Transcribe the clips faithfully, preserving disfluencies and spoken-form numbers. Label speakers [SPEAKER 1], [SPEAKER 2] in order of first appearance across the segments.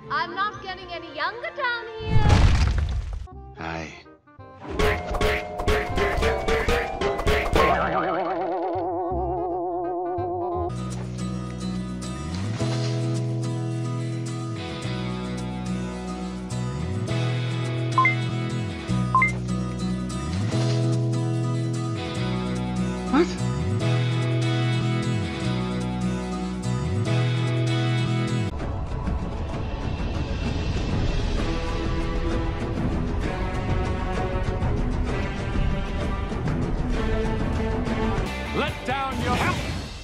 [SPEAKER 1] I'm not getting any younger down here.
[SPEAKER 2] Hi. What?
[SPEAKER 3] Let down your help.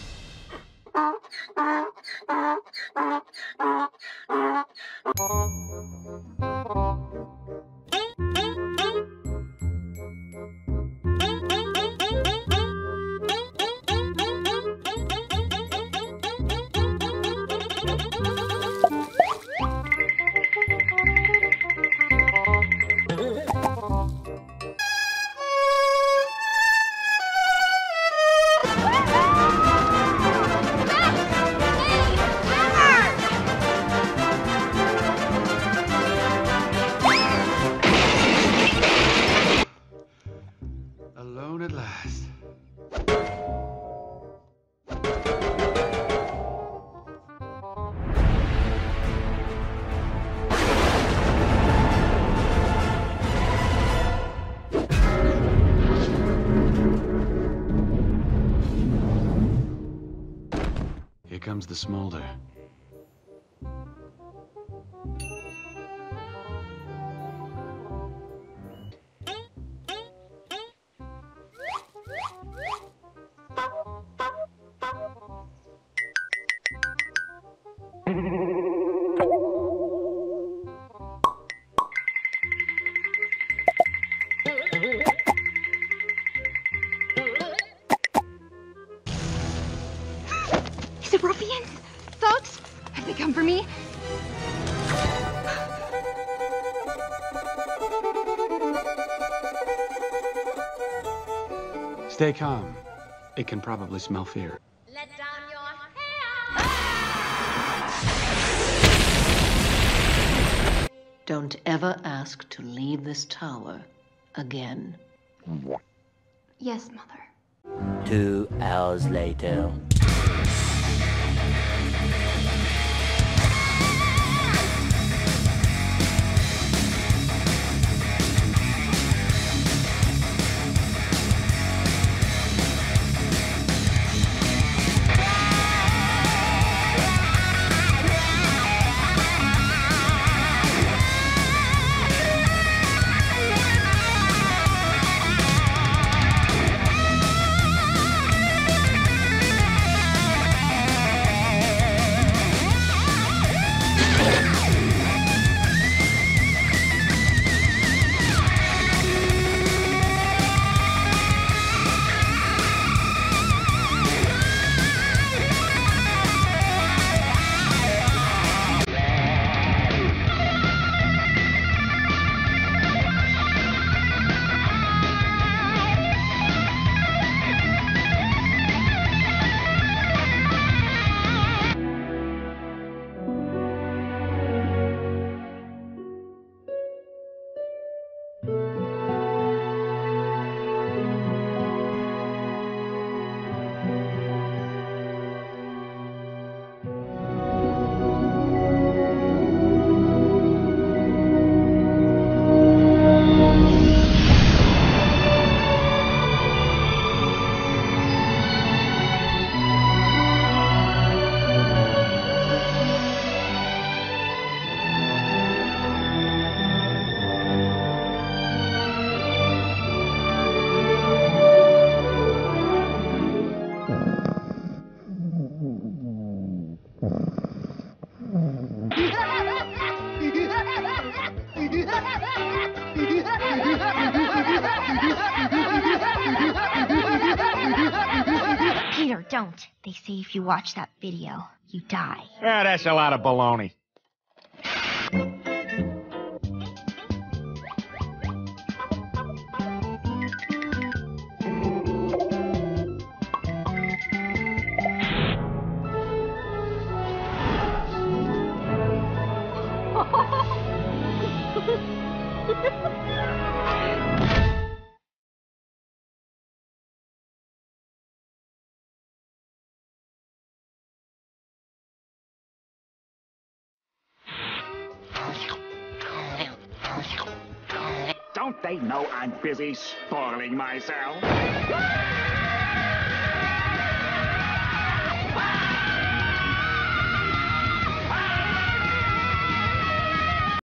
[SPEAKER 2] Alone at last. Here comes the smolder.
[SPEAKER 4] Is it ruffians? Thugs? Have they come for me?
[SPEAKER 2] Stay calm. It can probably smell fear.
[SPEAKER 1] Let down your hair.
[SPEAKER 5] Don't ever ask to leave this tower again.
[SPEAKER 4] Yes, Mother.
[SPEAKER 6] Two hours later.
[SPEAKER 4] Peter, don't. They say if you watch that video, you die.
[SPEAKER 3] Ah, that's a lot of baloney.
[SPEAKER 7] Don't they know I'm busy spoiling myself?